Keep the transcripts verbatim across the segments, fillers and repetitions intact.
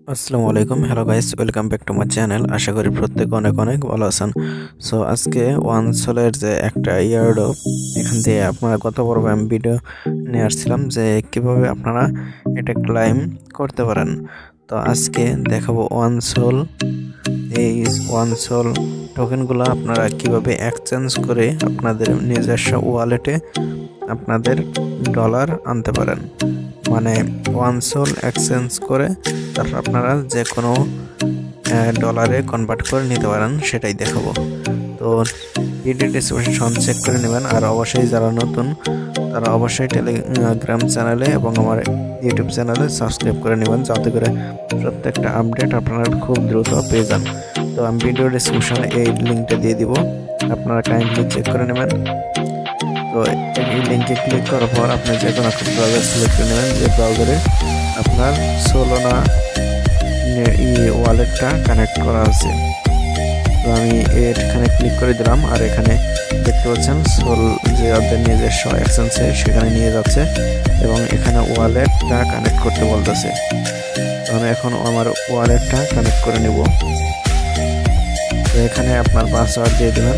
আসসালামু আলাইকুম hello guys welcome back to my channel. আশা করি প্রত্যেকে অনেক অনেক ভালো আছেন। সো আজকে ওয়ানসোলের যে একটা ইয়ারড্রপ এখান থেকে আপনারা গত পর্বে আমি ভিডিও নিয়ে আসছিলাম যে কিভাবে আপনারা এটা ক্লাইম করতে পারেন। তো আজকে দেখাবো ওয়ানসোল, এই ওয়ানসোল টোকেনগুলো আপনারা কিভাবে এক্সচেঞ্জ করে আপনাদের নিজস্ব ওয়ালেটে আপনাদের ডলার আনতে পারেন। মানে ওয়ানসোল এক্সচেঞ্জ করে তারপর আপনারা যে কোনো ডলারে কনভার্ট করে নিতে পারেন, সেটাই দেখাবো। তো ভিডিও ডিসক্রিপশন চেক করে নেবেন। আর অবশ্যই যারা নতুন তারা অবশ্যই টেলিগ্রাম চ্যানেলে এবং আমার ইউটিউব চ্যানেলে সাবস্ক্রাইব করে নেবেন, যাতে করে প্রত্যেকটা আপডেট আপনারা খুব দ্রুত পেয়ে যান। তো আমি ভিডিও ডিসক্রিপশনে এই লিঙ্কটা দিয়ে দিব, আপনারা কাইন্ডলি চেক করে নেবেন। তো এই লিঙ্কে ক্লিক করার পর আপনি যে কোনো একটা ব্রাউজার সিলেক্ট করে নেবেন, যে ব্রাউজারে আপনার সোলোনা ওয়ালেটটা কানেক্ট করা আছে। তো আমি এখানে ক্লিক করে দিলাম, আর এখানে দেখতে পাচ্ছেন সোল যে ওদের নিজস্ব এক্সচেঞ্জ সেখানে নিয়ে যাচ্ছে এবং এখানে ওয়ালেটটা কানেক্ট করতে বলতেছে। তো আমি এখন আমার ওয়ালেটটা কানেক্ট করে নেব। তো এখানে আপনার পাসওয়ার্ড দিয়ে দিবেন,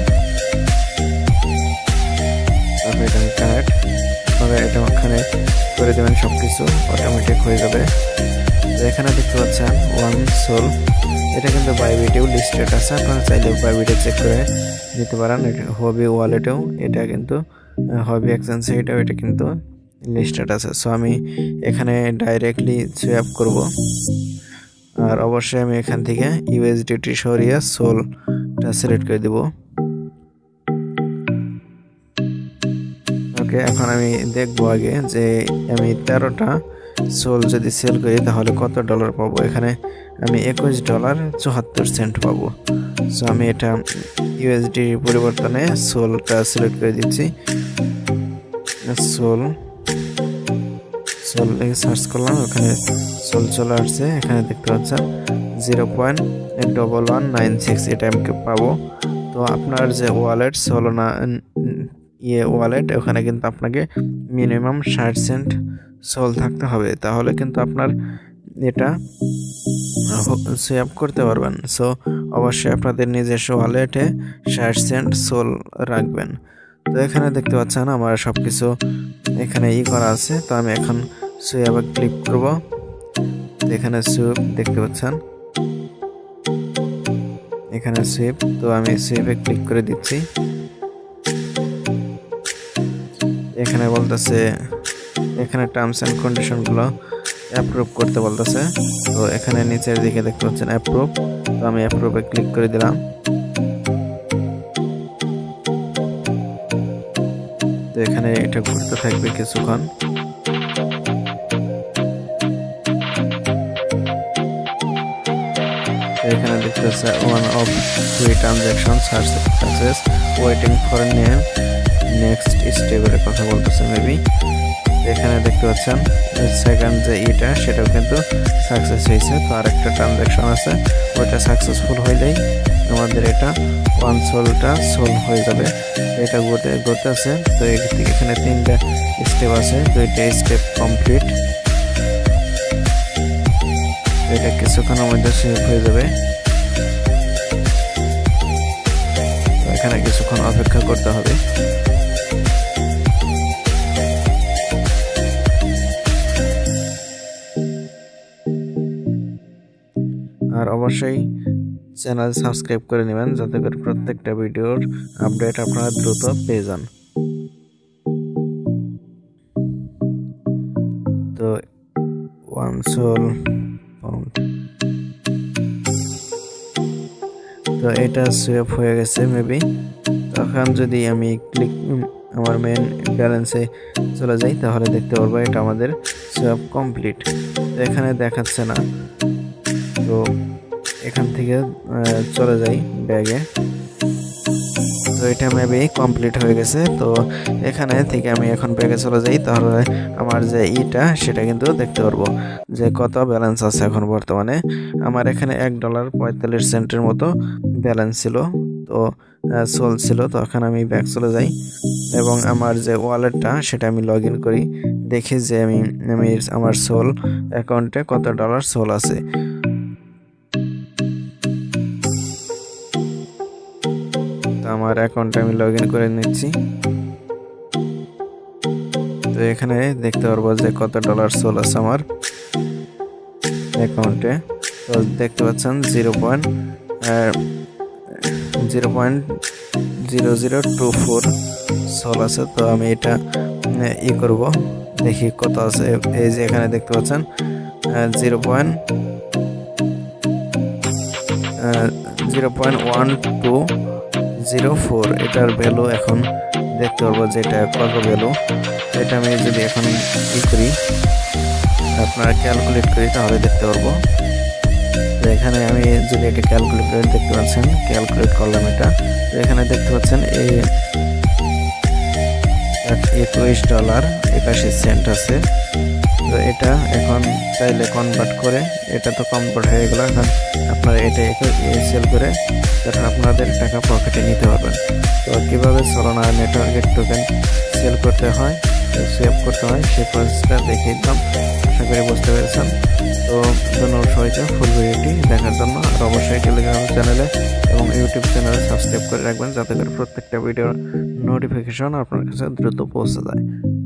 তারপর এটা কানেক্ট তবে এটা ওখানে করে দেবেন, সব কিছু অটোমেটিক হয়ে যাবে। তো এখানে দেখতে পাচ্ছেন ওয়ানসোল, এটা কিন্তু বাইবিটেও লিস্টেড আছে, আপনারা চাইলে বাইবিটে চেক করে নিতে পারেন। হবি ওয়ালেটেও এটা কিন্তু হবি এক্সচেঞ্জ এটাও এটা কিন্তু লিস্টেড আছে। সো আমি এখানে ডাইরেক্টলি সোয়াপ করব, আর অবশ্যই আমি এখান থেকে ইউএসডিটি সরিয়ে সোলটা সিলেক্ট করে দেব। ওকে, এখন আমি দেখবো আগে যে আমি তেরোটা সোল যদি সেল করি তাহলে কত ডলার পাবো। এখানে আমি একুশ ডলার চুয়াত্তর সেন্ট পাবো। সো আমি এটা ইউএসডি পরিবর্তনে সোলটা সিলেক্ট করে দিচ্ছি। সোল সোল সার্চ করলাম, ওখানে সোল চলে আসছে। এখানে দেখতে পাচ্ছেন zero point double one nine six এটা আমি পাবো। তো আপনার যে ওয়ালেট সোলোনা ইয়ে ওয়ালেট, ওখানে কিন্তু আপনাকে মিনিমাম ষাট সেন্ট সোল থাকতে হবে, তাহলে কিন্তু আপনার এটা সোয়াপ করতে পারবেন। সো অবশ্যই আপনাদের নিজস্ব ওয়ালেটে ষাট সেন্ট সোল রাখবেন। তো এখানে দেখতে পাচ্ছেন আমার সব কিছু এখানে ই করা আছে। তো আমি এখন সোয়াপে ক্লিক করব। এখানে সুইপ দেখতে পাচ্ছেন, এখানে সুইপ। তো আমি সুইপে ক্লিক করে দিচ্ছি। এখানে বলতেছে এখানে টার্মস অ্যান্ড কন্ডিশনগুলো অ্যাপ্রুভ করতে বলতেছে। তো এখানে নিচের দিকে দেখতে পাচ্ছেন অ্যাপ্রুভ। তো আমি অ্যাপ্রুভে ক্লিক করে দিলাম। তো এখানে এটা ঘুরতে থাকবে কিছুক্ষণ। এখানে দেখতে পাচ্ছেন one of three transaction success waiting for name next স্টেপের কথা বলতেছে মেবি। এখানে দেখতে পাচ্ছেন সেকেন্ড যে ইটা সেটাও কিন্তু সাকসেস হয়েছে। তো আরেকটা ট্রানজাকশন আছে, ওইটা সাকসেসফুল হইলেই আমাদের এটা ওয়ানসোলটা সোল হয়ে যাবে। এটা ঘটে ঘটতেছে। তো এখানে তিনটা স্টেপ আছে, দুইটা স্টেপ কমপ্লিট। এটা কিছুক্ষণের মধ্যে সেভ হয়ে যাবে। এখানে কিছুক্ষণ অপেক্ষা করতে হবে। আর অবশ্যই চ্যানেল সাবস্ক্রাইব করে নেবেন, যাতে করে প্রত্যেকটা ভিডিওর আপডেট আপনারা দ্রুত পেয়ে যান। তো ওয়ানসোল পাউন্ড, তো এটা সোয়াপ হয়ে গেছে মেবি। তখন যদি আমি ক্লিক আমার মেন ব্যালেন্সে চলে যাই তাহলে দেখতে পারবো এটা আমাদের সোয়াপ কমপ্লিট। তো এখানে দেখাচ্ছে না, তো এখান থেকে চলে যাই ব্যাগে। তো এটা মেবি কমপ্লিট হয়ে গেছে। তো এখানে থেকে আমি এখন ব্যাগে চলে যাই, তাহলে আমার যে ইটা সেটা কিন্তু দেখতে পারবো যে কত ব্যালেন্স আছে। এখন বর্তমানে আমার এখানে এক ডলার পঁয়তাল্লিশ সেন্টের মতো ব্যালেন্স ছিল, তো সোল ছিল। তো এখন আমি ব্যাগ চলে যাই এবং আমার যে ওয়ালেটটা সেটা আমি লগ ইন করি, দেখি যে আমি আমি আমার সোল অ্যাকাউন্টে কত ডলার সোল আছে। আমার অ্যাকাউন্টে আমি লগ ইন করে নিচ্ছি। তো এখানে দেখতে পারবো যে কত ডলার সোল আছে আমার অ্যাকাউন্টে। তো দেখতে পাচ্ছেন zero point zero point zero zero two four SOL আছে। তো আমি এটা ই করব, দেখি কত আছে। এই যে এখানে দেখতে পাচ্ছেন zero point zero point one two zero four এটার ভ্যালু এখন দেখতে পারবো যে এটা কত ভ্যালু। এটা আমি যদি এখন ই করি, আপনারা ক্যালকুলেট করি, তাহলে দেখতে পারবো। তো এখানে আমি যদি এটা ক্যালকুলেট করে দেখতে পাচ্ছেন, ক্যালকুলেট করলাম এটা। তো এখানে দেখতে পাচ্ছেন এই একুশ ডলার একাশি সেন্ট আছে। তো এটা এখন চাইলে কনভার্ট করে, এটা তো কনভার্ট হয়ে গেল। এখন আপনারা এটা সেল করে তখন আপনাদের টাকা পকেটে নিতে পারবেন। তো কীভাবে সলোনা নেটওয়ার্কের টোকেন সেল করতে হয়, সেভ করতে হয়, সেই প্রসেসটা দেখিয়ে দিলাম। আশা করি বুঝতে পেরেছেন। তো ধন্যবাদ সবাইকে ফুল ভিডিওটি দেখার জন্য। আর অবশ্যই টেলিগ্রাম চ্যানেলে এবং ইউটিউব চ্যানেলে সাবস্ক্রাইব করে রাখবেন, যাতে করে প্রত্যেকটা ভিডিওর নোটিফিকেশন আপনার কাছে দ্রুত পৌঁছে যায়।